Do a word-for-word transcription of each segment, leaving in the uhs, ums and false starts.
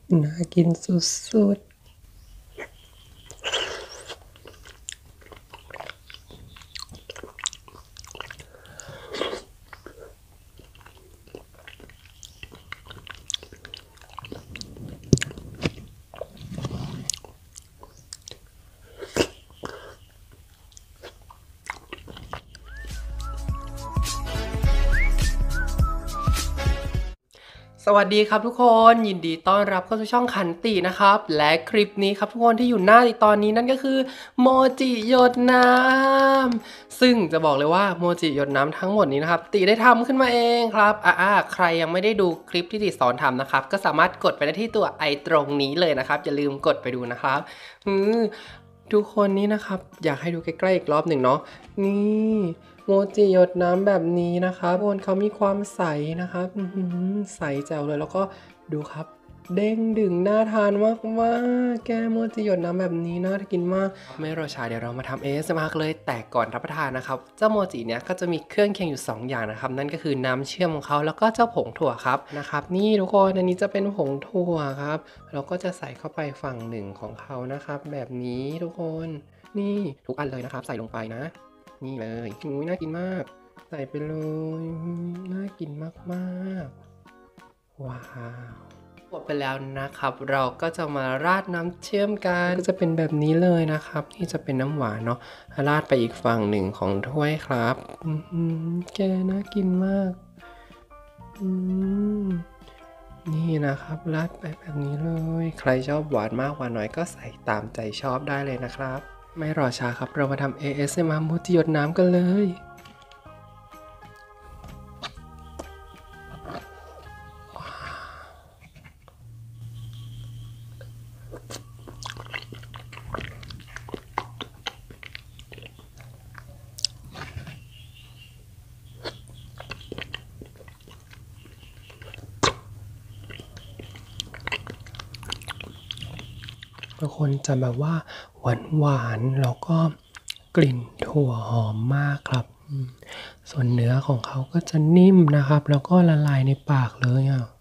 น่ากินสุดๆสวัสดีครับทุกคนยินดีต้อนรับเข้าสู่ช่องขันตินะครับและคลิปนี้ครับทุกคนที่อยู่หน้าตอนนี้นั่นก็คือโมจิหยดน้ำซึ่งจะบอกเลยว่าโมจิหยดน้ำทั้งหมดนี้นะครับติได้ทำขึ้นมาเองครับอ่าใครยังไม่ได้ดูคลิปที่ติสอนทำนะครับก็สามารถกดไปได้ที่ตัวไอตรงนี้เลยนะครับอย่าลืมกดไปดูนะครับอือทุกคนนี้นะครับอยากให้ดูใกล้ๆอีกรอบหนึ่งเนาะนี่โมจิหยดน้ำแบบนี้นะครับบนเขามีความใสนะครับใสแจ๋วเลยแล้วก็ดูครับเด้งดึงน่าทานมากๆแกโมจิหยดน้ำแบบนี้น่ากินมากไม่รอช้าเดี๋ยวเรามาทำเอสมาเลยแต่ก่อนรับประทานนะครับเจ้าโมจิเนี้ยก็จะมีเครื่องเคียงอยู่สองอย่างนะครับนั่นก็คือน้ำเชื่อมของเขาแล้วก็เจ้าผงถั่วครับนะครับนี่ทุกคนอันนี้จะเป็นผงถั่วครับเราก็จะใส่เข้าไปฝั่งหนึ่งของเขานะครับแบบนี้ทุกคนนี่ทุกอันเลยนะครับใส่ลงไปนะนี่เลยอุ้ยน่ากินมากใส่ไปเลยน่ากินมากๆว้าวหมดไปแล้วนะครับเราก็จะมาราดน้ำเชื่อมกันก็จะเป็นแบบนี้เลยนะครับนี่จะเป็นน้ำหวานเนาะราดไปอีกฝั่งหนึ่งของถ้วยครับอืมแกน่ากินมากอืมนี่นะครับราดไปแบบนี้เลยใครชอบหวานมากหวานน้อยก็ใส่ตามใจชอบได้เลยนะครับไม่รอช้าครับเรามาทำ เอ เอส เอ็ม อาร์ โมจิหยดน้ำกันเลยบางคนจะแบบว่าหวานหวานแล้วก็กลิ่นถั่วหอมมากครับส่วนเนื้อของเขาก็จะนิ่มนะครับแล้วก็ละลายในปากเลยอ่ะ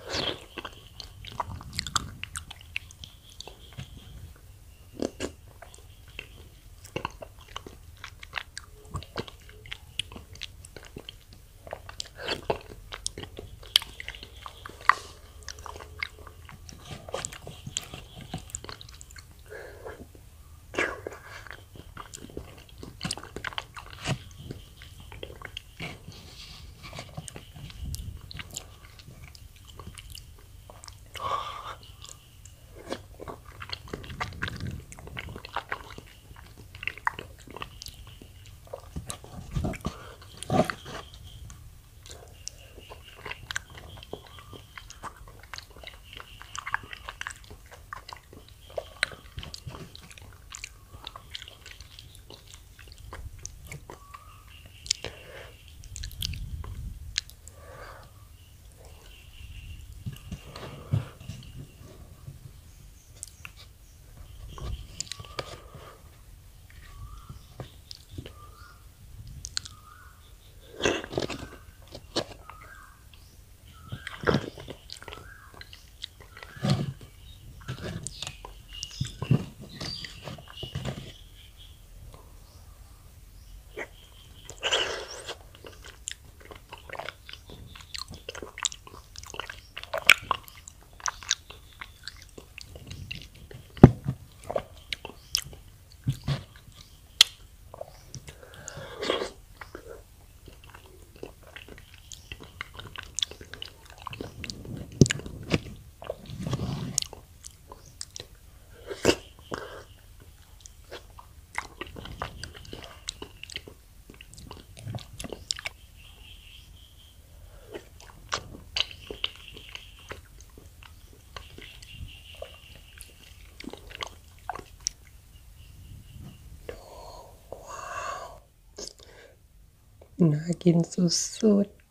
น่ากินสุดๆ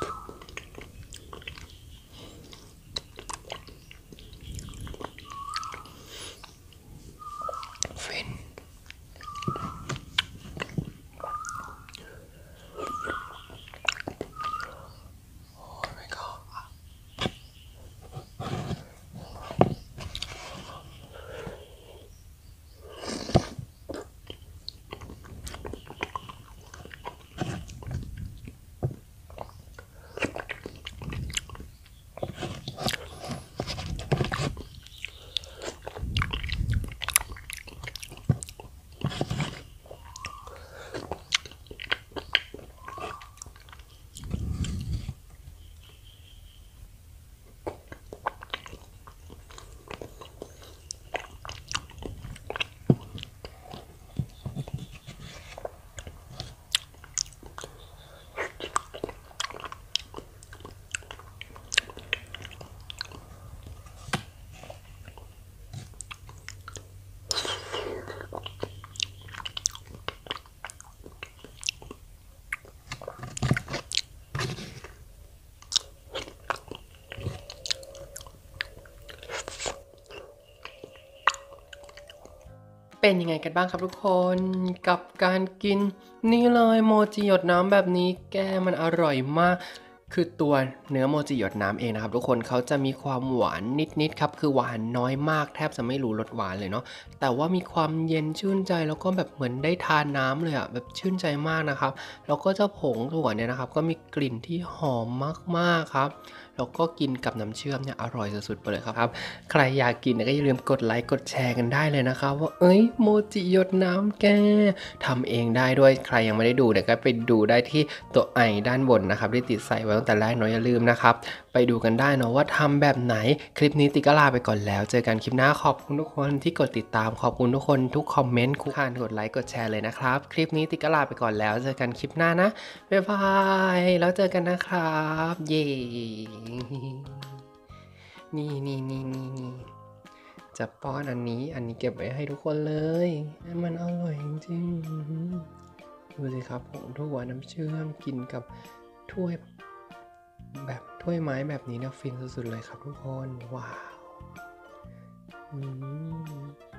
ฟินเป็นยังไงกันบ้างครับทุกคนกับการกินนี่เลยโมจิหยดน้ำแบบนี้แกมันอร่อยมากคือตัวเนื้อโมจิหยดน้ำเองนะครับทุกคนเขาจะมีความหวานนิดๆครับคือหวานน้อยมากแทบจะไม่รู้รสหวานเลยเนาะแต่ว่ามีความเย็นชื่นใจแล้วก็แบบเหมือนได้ทานน้ำเลยอะแบบชื่นใจมากนะครับแล้วก็เจ้าผงถั่วเนี่ยนะครับก็มีกลิ่นที่หอมมากๆครับแล้วก็กินกับน้ำเชื่อมเนี่ยอร่อยสุดๆไปเลยครับใครอยากกินก็อย่าลืมกดไลค์กดแชร์กันได้เลยนะครับว่าเอ้ยโมจิหยดน้ำแกทำเองได้ด้วยใครยังไม่ได้ดูเดี๋ยวก็ไปดูได้ที่ตัวไอด้านบนนะครับที่ติดใส่ไว้ตั้งแต่แรกเนาะอย่าลืมนะครับไปดูกันได้เนาะว่าทำแบบไหนคลิปนี้ติ๊กก็ลาไปก่อนแล้วเจอกันคลิปหน้าขอบคุณทุกคนที่กดติดตามขอบคุณทุกคนทุกคอมเมนต์คุกคานกดไลค์กดแชร์เลยนะครับคลิปนี้ติ๊กก็ลาไปก่อนแล้วเจอกันคลิปหน้านะบ๊ายบายแล้วเจอกันนะครับเย้นี่นี่นี่นี่นี่จะป้อนอันนี้อันนี้เก็บไว้ให้ทุกคนเลยมันอร่อยจริงๆดูสิครับผงถั่วน้ำเชื่อมกินกับถ้วยแบบถ้วยไม้แบบนี้นะฟินสุดๆเลยครับทุกคนว้าวอืม